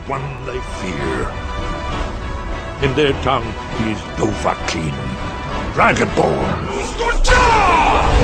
one they fear. In their tongue, he's Dovahkiin, Dragonborn.